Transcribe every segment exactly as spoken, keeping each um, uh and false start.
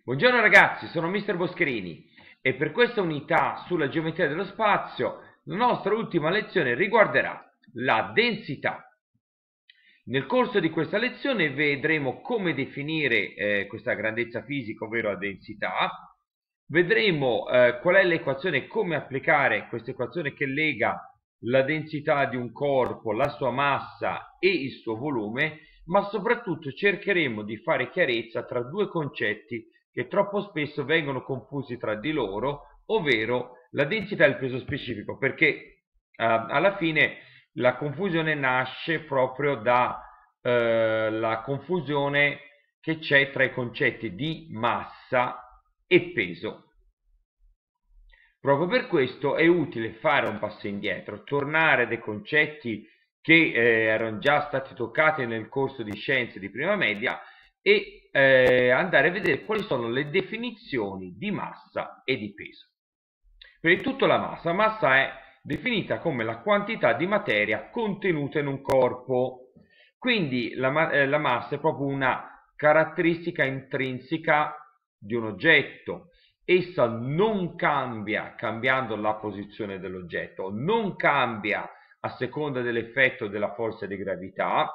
Buongiorno ragazzi, sono mister Boscherini e per questa unità sulla geometria dello spazio la nostra ultima lezione riguarderà la densità. Nel corso di questa lezione vedremo come definire eh, questa grandezza fisica, ovvero la densità. Vedremo eh, qual è l'equazione e come applicare questa equazione che lega la densità di un corpo, la sua massa e il suo volume, ma soprattutto cercheremo di fare chiarezza tra due concetti che troppo spesso vengono confusi tra di loro, ovvero la densità e il peso specifico, perché eh, alla fine la confusione nasce proprio dalla eh, confusione che c'è tra i concetti di massa e peso. Proprio per questo è utile fare un passo indietro, tornare a dei concetti che eh, erano già stati toccati nel corso di scienze di prima media e eh, andare a vedere quali sono le definizioni di massa e di peso. Prima di tutto la massa. La massa è definita come la quantità di materia contenuta in un corpo. Quindi la, eh, la massa è proprio una caratteristica intrinseca di un oggetto. Essa non cambia cambiando la posizione dell'oggetto, non cambia a seconda dell'effetto della forza di gravità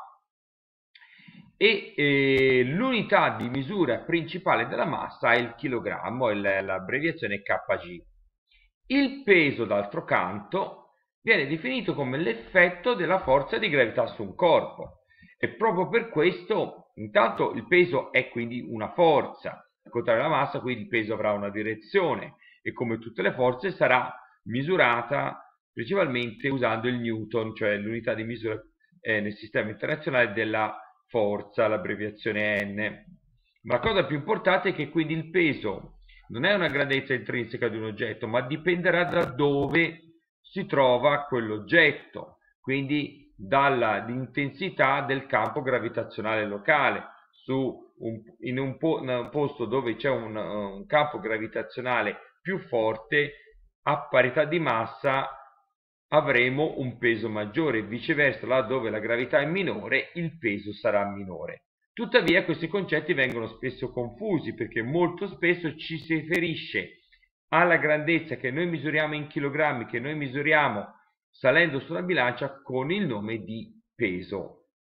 e eh, l'unità di misura principale della massa è il chilogrammo, l'abbreviazione kg. Il peso, d'altro canto, viene definito come l'effetto della forza di gravità su un corpo e proprio per questo, intanto, il peso è quindi una forza, al contrario della massa, quindi il peso avrà una direzione e come tutte le forze sarà misurata principalmente usando il Newton, cioè l'unità di misura eh, nel sistema internazionale della forza, l'abbreviazione N. Ma la cosa più importante è che quindi il peso non è una grandezza intrinseca di un oggetto, ma dipenderà da dove si trova quell'oggetto, quindi dall'intensità del campo gravitazionale locale. Su un, in, un po, in un posto dove c'è un, un campo gravitazionale più forte, a parità di massa avremo un peso maggiore, viceversa là dove la gravità è minore il peso sarà minore. Tuttavia questi concetti vengono spesso confusi perché molto spesso ci si riferisce alla grandezza che noi misuriamo in chilogrammi, che noi misuriamo salendo sulla bilancia con il nome di peso.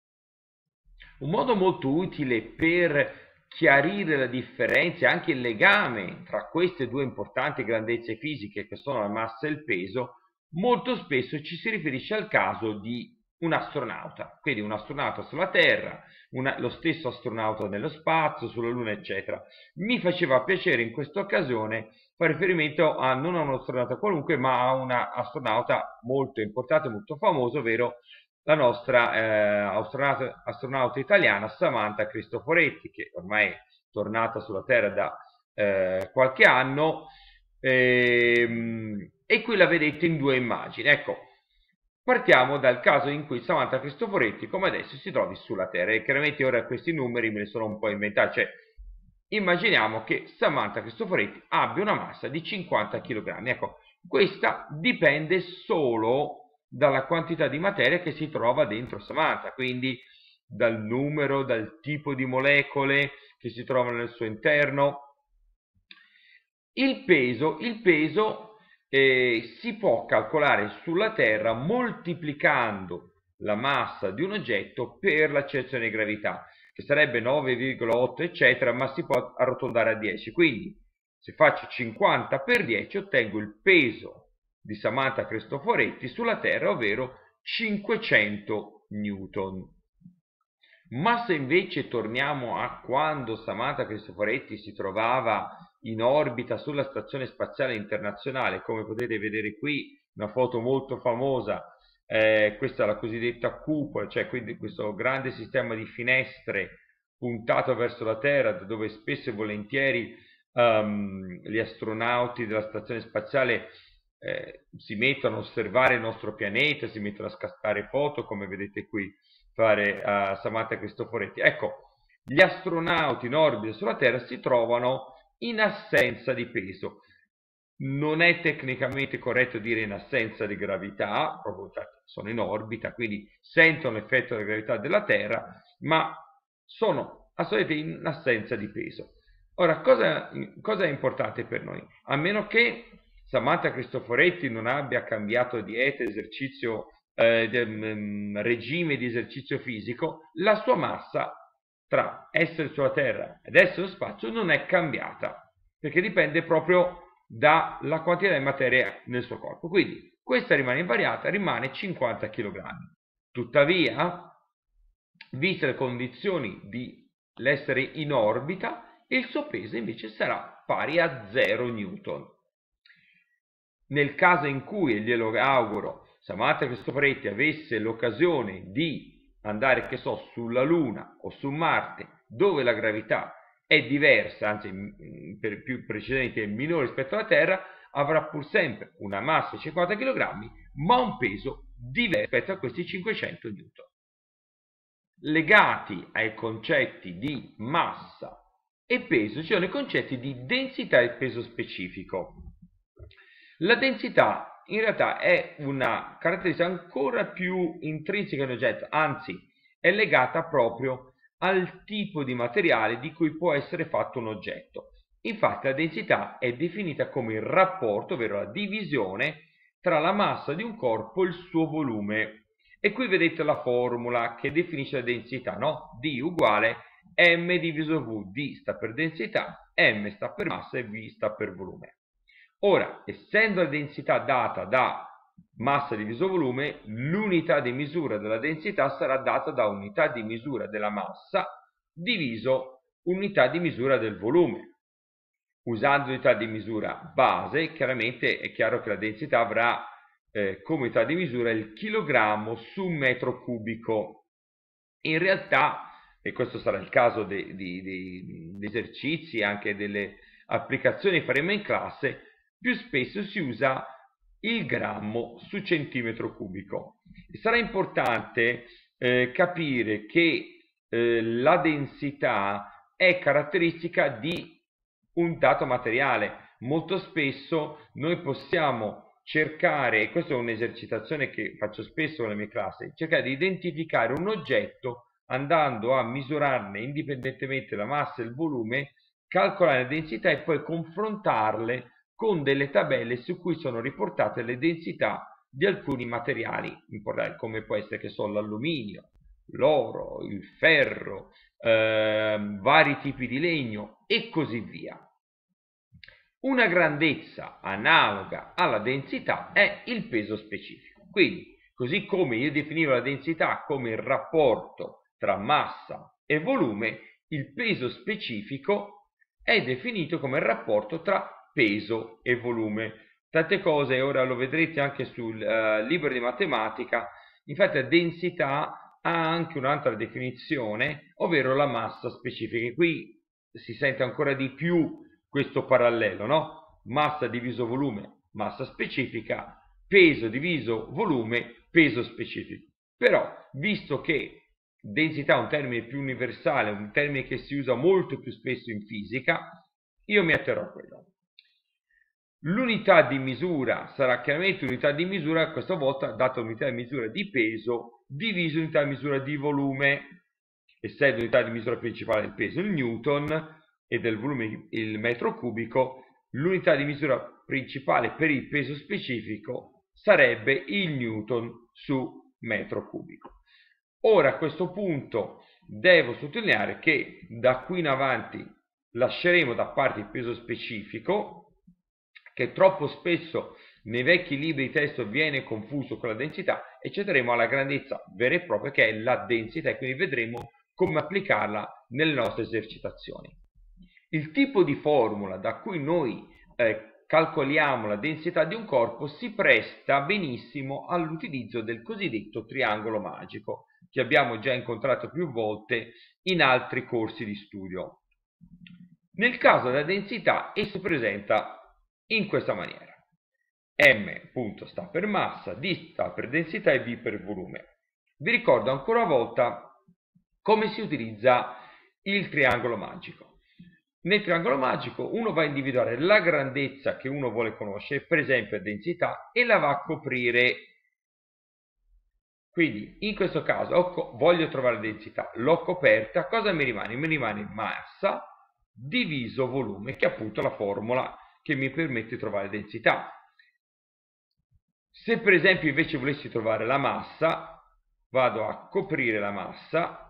Un modo molto utile per chiarire la differenza e anche il legame tra queste due importanti grandezze fisiche che sono la massa e il peso, molto spesso ci si riferisce al caso di un astronauta, quindi un astronauta sulla Terra, una, lo stesso astronauta nello spazio, sulla Luna, eccetera. Mi faceva piacere in questa occasione fare riferimento a, non a un astronauta qualunque, ma a un astronauta molto importante, molto famoso, ovvero la nostra eh, astronauta, astronauta italiana Samantha Cristoforetti, che ormai è tornata sulla Terra da eh, qualche anno, ehm, e qui la vedete in due immagini. Ecco, partiamo dal caso in cui Samantha Cristoforetti, come adesso, si trovi sulla Terra, e chiaramente ora questi numeri me ne sono un po' inventati, cioè immaginiamo che Samantha Cristoforetti abbia una massa di cinquanta chilogrammi. Ecco, questa dipende solo dalla quantità di materia che si trova dentro Samantha, quindi dal numero, dal tipo di molecole che si trovano nel suo interno. Il peso, il peso eh, si può calcolare sulla Terra moltiplicando la massa di un oggetto per l'accelerazione di gravità, che sarebbe nove virgola otto eccetera, ma si può arrotondare a dieci. Quindi se faccio cinquanta per dieci ottengo il peso di Samantha Cristoforetti sulla Terra, ovvero cinquecento newton. Ma se invece torniamo a quando Samantha Cristoforetti si trovava in orbita sulla Stazione Spaziale Internazionale, come potete vedere qui, una foto molto famosa, eh, questa è la cosiddetta cupola, cioè quindi questo grande sistema di finestre puntato verso la Terra, dove spesso e volentieri um, gli astronauti della Stazione Spaziale eh, si mettono a osservare il nostro pianeta, si mettono a scattare foto, come vedete qui fare a Samantha Cristoforetti. Ecco, gli astronauti in orbita sulla Terra si trovano in assenza di peso. Non è tecnicamente corretto dire in assenza di gravità, proprio sono in orbita, quindi sentono l'effetto della gravità della Terra, ma sono assolutamente in assenza di peso. Ora, cosa, cosa è importante per noi? A meno che Samantha Cristoforetti non abbia cambiato dieta, esercizio, eh, de, mh, regime di esercizio fisico, la sua massa tra essere sulla Terra ed essere lo spazio non è cambiata, perché dipende proprio dalla quantità di materia nel suo corpo. Quindi questa rimane invariata, rimane cinquanta chilogrammi. Tuttavia, viste le condizioni di l'essere in orbita, il suo peso invece sarà pari a zero newton. Nel caso in cui, e glielo auguro, Samantha Cristoforetti avesse l'occasione di andare, che so, sulla Luna o su Marte, dove la gravità è diversa, anzi per più precisamente è minore rispetto alla Terra, avrà pur sempre una massa di cinquanta chilogrammi, ma un peso diverso rispetto a questi cinquecento newton. Legati ai concetti di massa e peso ci sono i concetti di densità e peso specifico. La densità in realtà è una caratteristica ancora più intrinseca in un oggetto, anzi è legata proprio al tipo di materiale di cui può essere fatto un oggetto. Infatti la densità è definita come il rapporto, ovvero la divisione tra la massa di un corpo e il suo volume. E qui vedete la formula che definisce la densità, no? D uguale m diviso v. D sta per densità, m sta per massa e v sta per volume. Ora, essendo la densità data da massa diviso volume, l'unità di misura della densità sarà data da unità di misura della massa diviso unità di misura del volume. Usando l'unità di misura base, chiaramente è chiaro che la densità avrà eh, come unità di misura il chilogrammo su metro cubico. In realtà, e questo sarà il caso di, di, di, di esercizi, anche delle applicazioni che faremo in classe, più spesso si usa il grammo su centimetro cubico. E sarà importante eh, capire che eh, la densità è caratteristica di un dato materiale. Molto spesso noi possiamo cercare, e questa è un'esercitazione che faccio spesso nelle mie classi, cercare di identificare un oggetto andando a misurarne indipendentemente la massa e il volume, calcolare le densità e poi confrontarle con delle tabelle su cui sono riportate le densità di alcuni materiali importanti, come può essere, che so, l'alluminio, l'oro, il ferro, eh, vari tipi di legno e così via. Una grandezza analoga alla densità è il peso specifico. Quindi, così come io definivo la densità come il rapporto tra massa e volume, il peso specifico è definito come il rapporto tra peso e volume. Tante cose, ora lo vedrete anche sul uh, libro di matematica, infatti la densità ha anche un'altra definizione, ovvero la massa specifica. E qui si sente ancora di più questo parallelo, no? Massa diviso volume, massa specifica, peso diviso volume, peso specifico. Però, visto che densità è un termine più universale, un termine che si usa molto più spesso in fisica, io mi atterrò a quello. L'unità di misura sarà chiaramente unità di misura, questa volta data unità di misura di peso, diviso unità di misura di volume, essendo l'unità di misura principale del peso il newton e del volume il metro cubico, l'unità di misura principale per il peso specifico sarebbe il newton su metro cubico. Ora a questo punto devo sottolineare che da qui in avanti lasceremo da parte il peso specifico, che troppo spesso nei vecchi libri di testo viene confuso con la densità, e ci andremo alla grandezza vera e propria che è la densità, e quindi vedremo come applicarla nelle nostre esercitazioni. Il tipo di formula da cui noi eh, calcoliamo la densità di un corpo si presta benissimo all'utilizzo del cosiddetto triangolo magico, che abbiamo già incontrato più volte in altri corsi di studio. Nel caso della densità esso si presenta in questa maniera: M appunto sta per massa, D sta per densità e V per volume. Vi ricordo ancora una volta come si utilizza il triangolo magico. Nel triangolo magico uno va a individuare la grandezza che uno vuole conoscere, per esempio la densità, e la va a coprire. Quindi in questo caso voglio trovare la densità, l'ho coperta, cosa mi rimane? Mi rimane massa diviso volume, che è appunto la formula che mi permette di trovare densità. Se per esempio invece volessi trovare la massa, vado a coprire la massa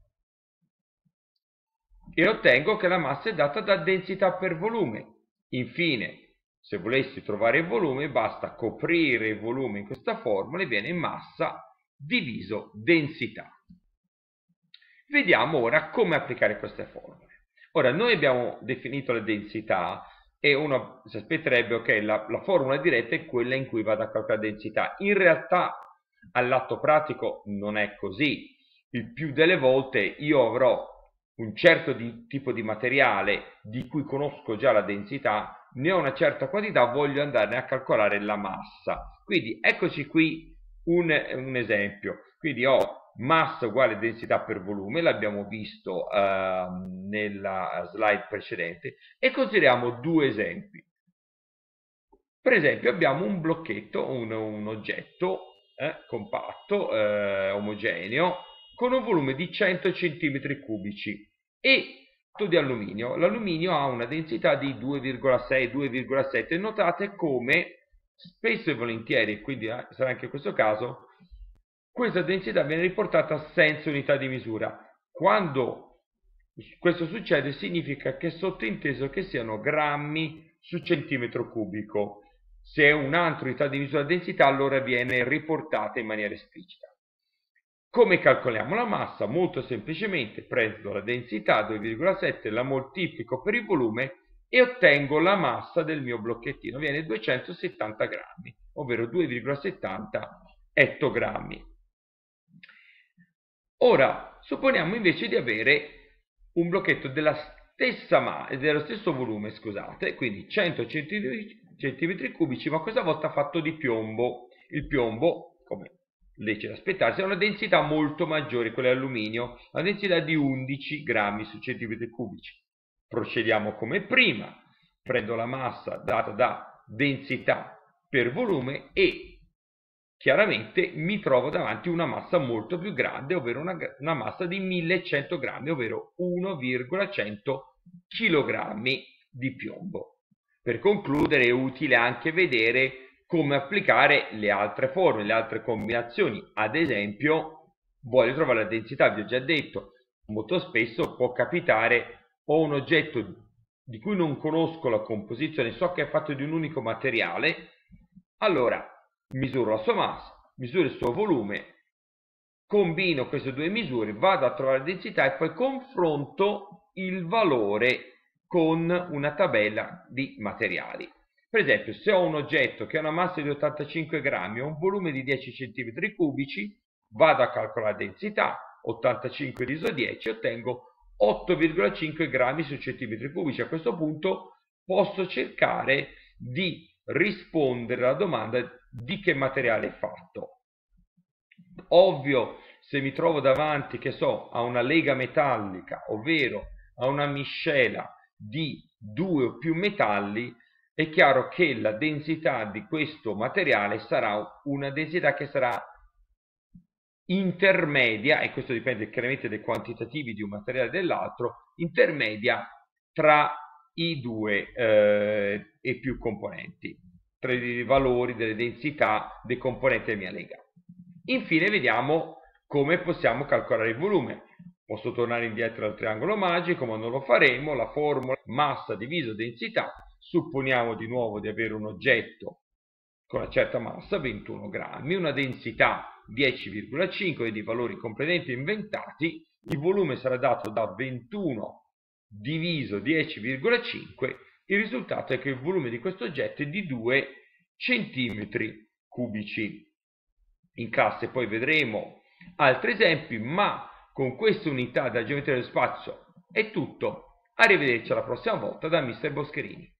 e ottengo che la massa è data da densità per volume. Infine, se volessi trovare il volume, basta coprire il volume in questa formula e viene massa diviso densità. Vediamo ora come applicare queste formule. Ora, noi abbiamo definito le densità e uno si aspetterebbe, ok, la, la formula diretta è quella in cui vado a calcolare densità. In realtà, all'atto pratico non è così. Il più delle volte io avrò un certo di, tipo di materiale di cui conosco già la densità, ne ho una certa quantità, voglio andare a calcolare la massa. Quindi eccoci qui un, un esempio. Quindi ho massa uguale densità per volume, l'abbiamo visto eh, nella slide precedente, e consideriamo due esempi. Per esempio abbiamo un blocchetto, un, un oggetto eh, compatto, eh, omogeneo, con un volume di cento centimetri cubici e di alluminio. L'alluminio ha una densità di due virgola sei due virgola sette. Notate come spesso e volentieri, quindi eh, sarà anche in questo caso, questa densità viene riportata senza unità di misura. Quando questo succede significa che è sottinteso che siano grammi su centimetro cubico. Se è un'altra unità di misura di densità, allora viene riportata in maniera esplicita. Come calcoliamo la massa? Molto semplicemente prendo la densità due virgola sette, la moltiplico per il volume e ottengo la massa del mio blocchettino. Viene duecentosettanta grammi, ovvero due virgola settanta ettogrammi. Ora, supponiamo invece di avere un blocchetto della stessa ma dello stesso volume, scusate, quindi cento centimetri cubici, ma questa volta fatto di piombo. Il piombo, come lecito aspettarsi, ha una densità molto maggiore, quella dell'alluminio, la densità di undici grammi su centimetri cubici. Procediamo come prima, prendo la massa data da densità per volume e chiaramente mi trovo davanti una massa molto più grande, ovvero una, una massa di millecento grammi, ovvero uno virgola cento chilogrammi di piombo. Per concludere è utile anche vedere come applicare le altre forme, le altre combinazioni. Ad esempio, voglio trovare la densità, vi ho già detto, molto spesso può capitare, ho un oggetto di cui non conosco la composizione, so che è fatto di un unico materiale, allora misuro la sua massa, misuro il suo volume, combino queste due misure, vado a trovare la densità e poi confronto il valore con una tabella di materiali. Per esempio, se ho un oggetto che ha una massa di ottantacinque grammi e un volume di dieci centimetri cubici, vado a calcolare la densità, ottantacinque diviso dieci, ottengo otto virgola cinque grammi su centimetri cubici. A questo punto posso cercare di rispondere alla domanda di che materiale è fatto. Ovvio, se mi trovo davanti, che so, a una lega metallica, ovvero a una miscela di due o più metalli, è chiaro che la densità di questo materiale sarà una densità che sarà intermedia, e questo dipende chiaramente dai quantitativi di un materiale e dell'altro, intermedia tra i due eh, e più componenti, tra i valori delle densità dei componenti della mia lega. Infine vediamo come possiamo calcolare il volume. Posso tornare indietro al triangolo magico, ma non lo faremo. La formula massa diviso densità. Supponiamo di nuovo di avere un oggetto con una certa massa, ventuno grammi, una densità dieci virgola cinque, di valori completamente inventati. Il volume sarà dato da ventuno diviso dieci virgola cinque. Il risultato è che il volume di questo oggetto è di due centimetri cubici. In classe poi vedremo altri esempi, ma con queste unità della geometria dello spazio è tutto. Arrivederci alla prossima volta da mister Boscherini.